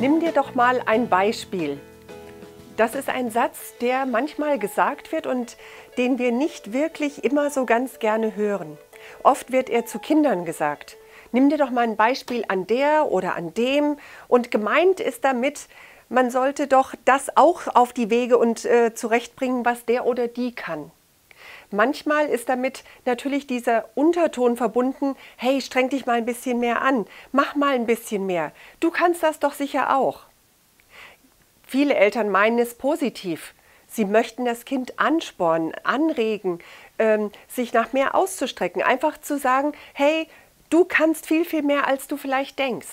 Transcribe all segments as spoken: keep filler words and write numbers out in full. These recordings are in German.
Nimm dir doch mal ein Beispiel. Das ist ein Satz, der manchmal gesagt wird und den wir nicht wirklich immer so ganz gerne hören. Oft wird er zu Kindern gesagt. Nimm dir doch mal ein Beispiel an der oder an dem. Und gemeint ist damit, man sollte doch das auch auf die Wege und äh, zurechtbringen, was der oder die kann. Manchmal ist damit natürlich dieser Unterton verbunden, hey, streng dich mal ein bisschen mehr an, mach mal ein bisschen mehr, du kannst das doch sicher auch. Viele Eltern meinen es positiv. Sie möchten das Kind anspornen, anregen, ähm, sich nach mehr auszustrecken, einfach zu sagen, hey, du kannst viel, viel mehr, als du vielleicht denkst.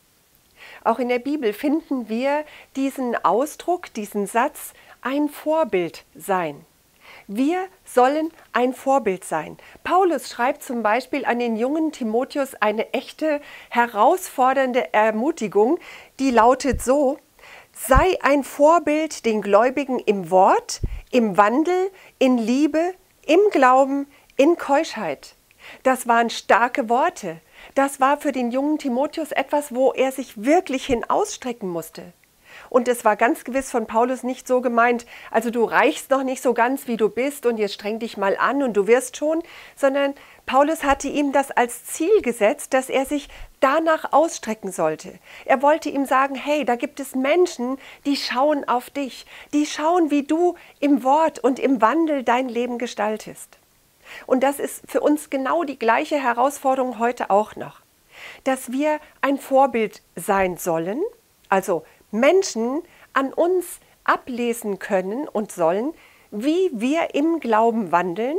Auch in der Bibel finden wir diesen Ausdruck, diesen Satz, ein Vorbild sein. Wir sollen ein Vorbild sein. Paulus schreibt zum Beispiel an den jungen Timotheus eine echte, herausfordernde Ermutigung, die lautet so: Sei ein Vorbild den Gläubigen im Wort, im Wandel, in Liebe, im Glauben, in Keuschheit. Das waren starke Worte. Das war für den jungen Timotheus etwas, wo er sich wirklich hin ausstrecken musste. Und es war ganz gewiss von Paulus nicht so gemeint, also du reichst noch nicht so ganz, wie du bist und jetzt streng dich mal an und du wirst schon, sondern Paulus hatte ihm das als Ziel gesetzt, dass er sich danach ausstrecken sollte. Er wollte ihm sagen, hey, da gibt es Menschen, die schauen auf dich, die schauen, wie du im Wort und im Wandel dein Leben gestaltest. Und das ist für uns genau die gleiche Herausforderung heute auch noch, dass wir ein Vorbild sein sollen, also Menschen an uns ablesen können und sollen, wie wir im Glauben wandeln.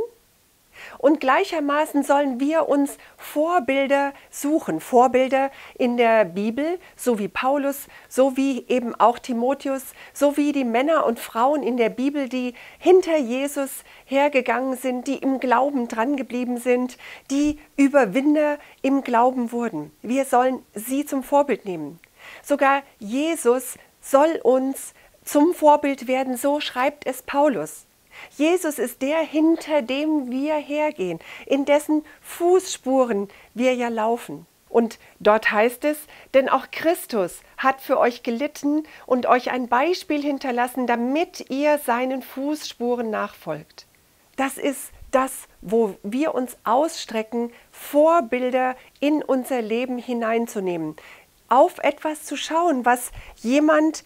Und gleichermaßen sollen wir uns Vorbilder suchen, Vorbilder in der Bibel, so wie Paulus, so wie eben auch Timotheus, so wie die Männer und Frauen in der Bibel, die hinter Jesus hergegangen sind, die im Glauben dran geblieben sind, die Überwinder im Glauben wurden. Wir sollen sie zum Vorbild nehmen. Sogar Jesus soll uns zum Vorbild werden, so schreibt es Paulus. Jesus ist der, hinter dem wir hergehen, in dessen Fußspuren wir ja laufen. Und dort heißt es, denn auch Christus hat für euch gelitten und euch ein Beispiel hinterlassen, damit ihr seinen Fußspuren nachfolgt. Das ist das, wo wir uns ausstrecken, Vorbilder in unser Leben hineinzunehmen. Auf etwas zu schauen, was jemand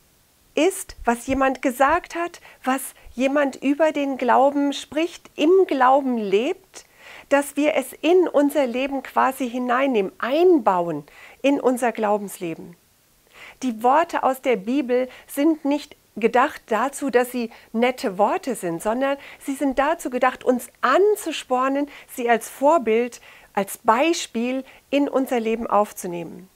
ist, was jemand gesagt hat, was jemand über den Glauben spricht, im Glauben lebt, dass wir es in unser Leben quasi hineinnehmen, einbauen in unser Glaubensleben. Die Worte aus der Bibel sind nicht gedacht dazu, dass sie nette Worte sind, sondern sie sind dazu gedacht, uns anzuspornen, sie als Vorbild, als Beispiel in unser Leben aufzunehmen.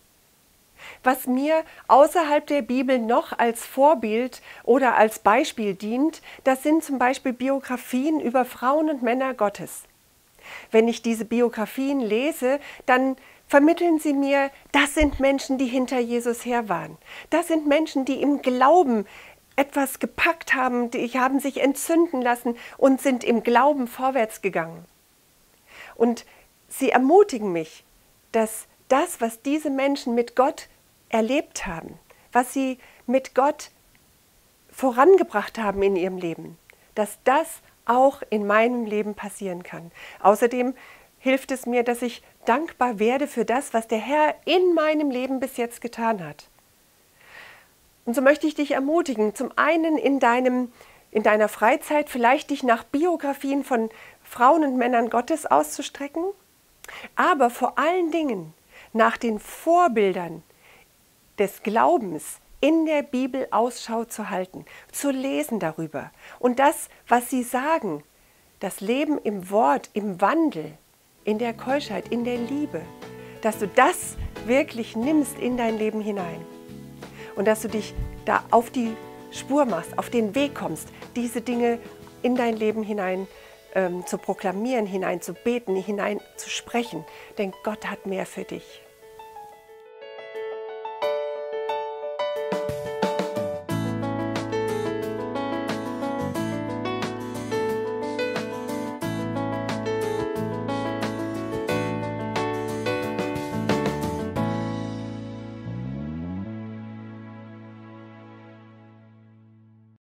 Was mir außerhalb der Bibel noch als Vorbild oder als Beispiel dient, das sind zum Beispiel Biografien über Frauen und Männer Gottes. Wenn ich diese Biografien lese, dann vermitteln sie mir, das sind Menschen, die hinter Jesus her waren. Das sind Menschen, die im Glauben etwas gepackt haben, die haben sich entzünden lassen und sind im Glauben vorwärts gegangen. Und sie ermutigen mich, dass das, was diese Menschen mit Gott erlebt haben, was sie mit Gott vorangebracht haben in ihrem Leben, dass das auch in meinem Leben passieren kann. Außerdem hilft es mir, dass ich dankbar werde für das, was der Herr in meinem Leben bis jetzt getan hat. Und so möchte ich dich ermutigen, zum einen in, deinem, in deiner Freizeit vielleicht dich nach Biografien von Frauen und Männern Gottes auszustrecken, aber vor allen Dingen nach den Vorbildern des Glaubens in der Bibel Ausschau zu halten, zu lesen darüber und das, was sie sagen, das Leben im Wort, im Wandel, in der Keuschheit, in der Liebe, dass du das wirklich nimmst in dein Leben hinein und dass du dich da auf die Spur machst, auf den Weg kommst, diese Dinge in dein Leben hinein ähm, zu proklamieren, hinein zu beten, hinein zu sprechen, denn Gott hat mehr für dich.